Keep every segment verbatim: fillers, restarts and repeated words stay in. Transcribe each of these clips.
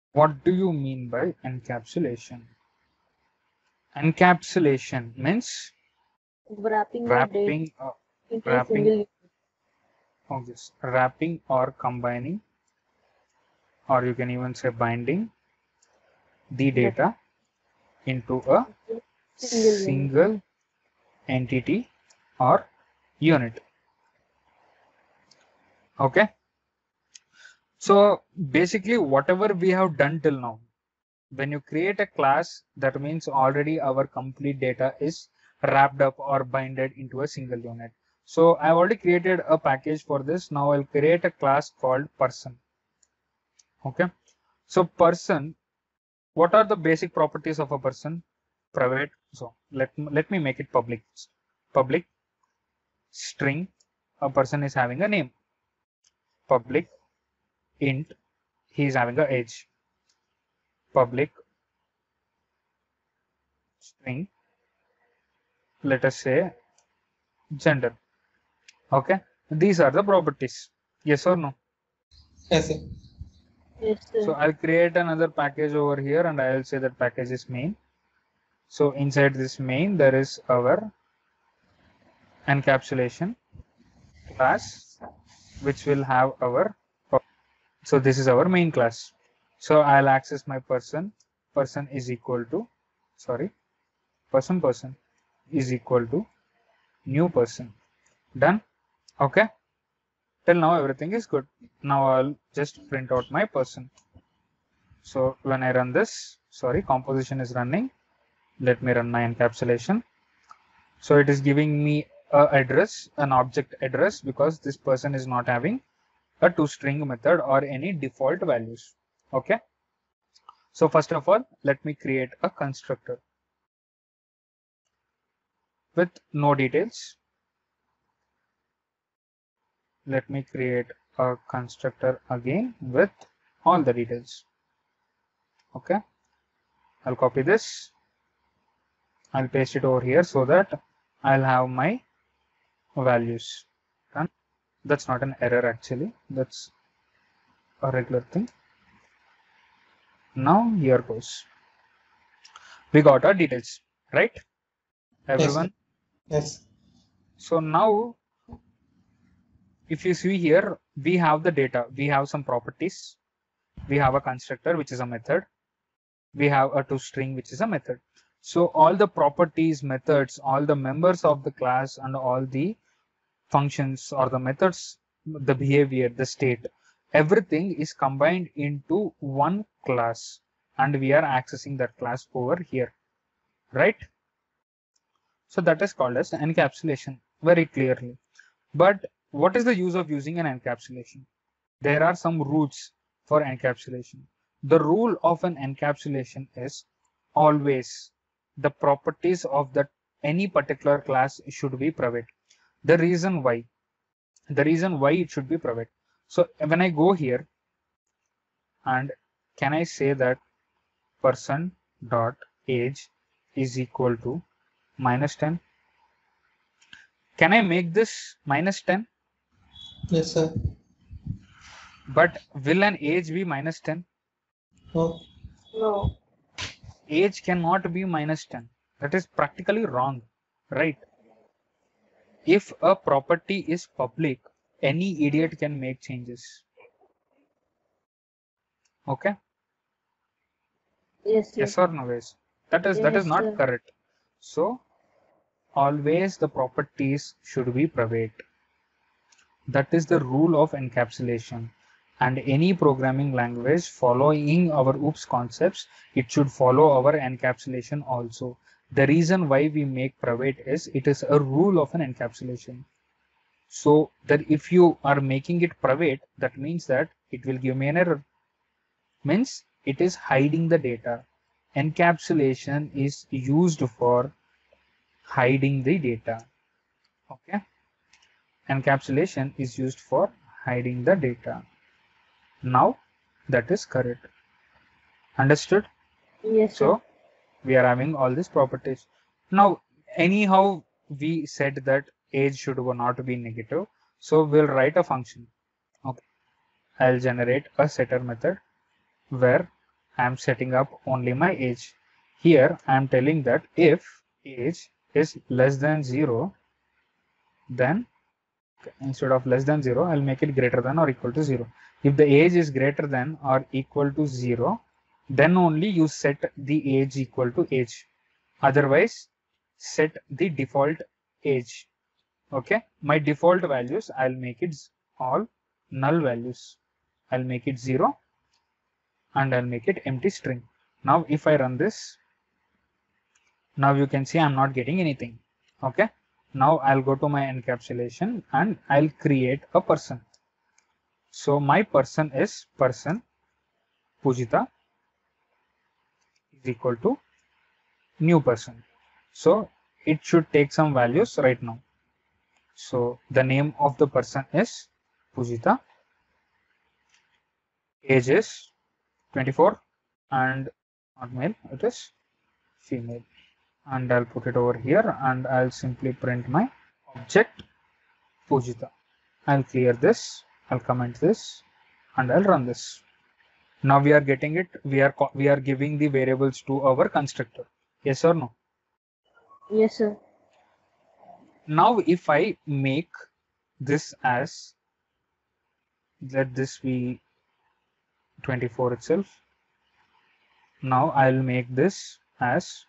What do you mean by encapsulation? Encapsulation means Wrapping a data wrapping, uh, into a wrapping, single. oh yes, wrapping or combining, or you can even say binding the Data data into a into single unit. single entity or unit. Okay. So basically, whatever we have done till now, when you create a class, that means already our complete data is wrapped up or binded into a single unit. So I've already created a package for this. Now I'll create a class called person. Okay. So person, what are the basic properties of a person? Private. So let, let me make it public. Public string, a person is having a name. Public int, he is having a age. Public string, let us say gender. Okay, these are the properties. Yes or no? Yes, sir. Yes, So sir. I'll create another package over here and I'll say that package is main. So inside this main, there is our encapsulation class, which will have our, so this is our main class. So I'll access my person. Person is equal to, sorry, person person is equal to new person. Done. Okay. Till now everything is good. Now I'll just print out my person. So when I run this, sorry, composition is running. Let me run my encapsulation. So it is giving me a address, an object address, because this person is not having a toString method or any default values. Okay. So first of all, let me create a constructor with no details. Let me create a constructor again with all the details. Okay. I'll copy this. I'll paste it over here so that I'll have my values. Done. That's not an error actually. That's a regular thing. Now here goes. We got our details, right? Everyone? Yes. So now, if you see here, we have the data. We have some properties. We have a constructor, which is a method. We have a toString, which is a method. So all the properties, methods, all the members of the class and all the functions or the methods, the behavior, the state, everything is combined into one class and we are accessing that class over here, right? So that is called as encapsulation very clearly. But what is the use of using an encapsulation? There are some rules for encapsulation. The rule of an encapsulation is always the properties of that any particular class should be private. The reason why, the reason why it should be private. So when I go here and can I say that person dot age is equal to minus ten? Can I make this minus ten? Yes, sir. But will an age be minus ten? No. No. Age cannot be minus ten. That is practically wrong, right? If a property is public, any idiot can make changes. Okay? Yes, sir. Yes or no, guys? That is that is Yes, not sir. correct. So always the properties should be private. That is the rule of encapsulation. And any programming language following our OOPS concepts, it should follow our encapsulation also. The reason why we make private is it is a rule of an encapsulation. So that if you are making it private, that means that it will give me an error. Means it is hiding the data. Encapsulation is used for hiding the data. Okay. Encapsulation is used for hiding the data. Now that is correct. Understood? Yes, sir. So we are having all these properties. Now anyhow we said that age should not be negative. So we'll write a function. Okay. I'll generate a setter method where I am setting up only my age. Here I am telling that if age is less than zero, then instead of less than zero, I'll make it greater than or equal to zero. If the age is greater than or equal to zero, then only you set the age equal to age. Otherwise, set the default age. Okay, my default values, I'll make it all null values. I'll make it zero and I'll make it empty string. Now, if I run this, now you can see I'm not getting anything. Okay, now I'll go to my encapsulation and I'll create a person. So my person is person Pujita is equal to new person. So it should take some values right now. So the name of the person is Pujita. Age is twenty-four and not male, it is female. And I'll put it over here and I'll simply print my object Pujita. I'll clear this, I'll comment this and I'll run this. Now we are getting it, we are we are giving the variables to our constructor. Yes or no? Yes, sir. Now if I make this as, let this be twenty-four itself. Now I'll make this as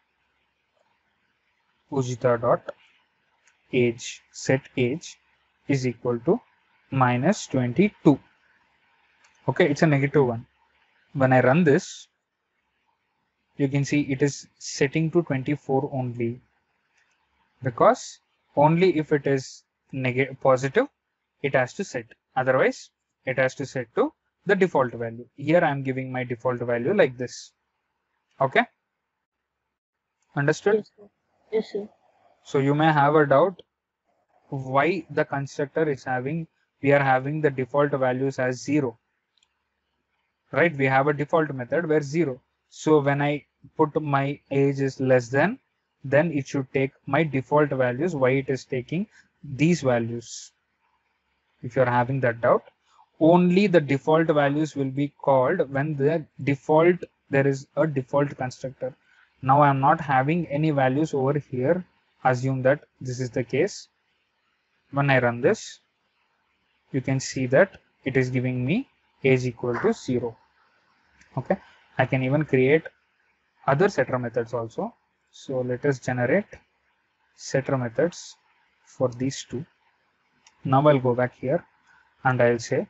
Pujita dot age, set age is equal to minus twenty-two. Okay, it's a negative one. When I run this, you can see it is setting to twenty-four only, because only if it is negative positive it has to set, otherwise it has to set to the default value. Here I am giving my default value like this. Okay, understood? Yes, sir. Yes, sir. So you may have a doubt why the constructor is having, we are having the default values as zero, right? We have a default method where zero. So when I put my age is less than, then it should take my default values. Why it is taking these values? If you are having that doubt, only the default values will be called when the default, there is a default constructor. Now I am not having any values over here. Assume that this is the case. When I run this, you can see that it is giving me age equal to zero. Okay, I can even create other setter methods also. So let us generate setter methods for these two. Now I'll go back here and I'll say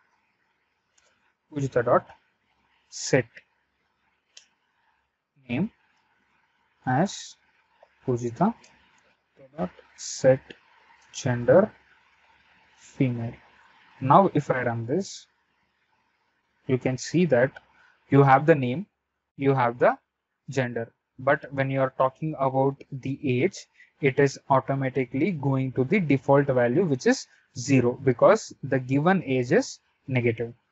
Pujita dot set name as Pujita dot set gender female. Now if I run this, you can see that you have the name, you have the gender, but when you are talking about the age, it is automatically going to the default value, which is zero, because the given age is negative.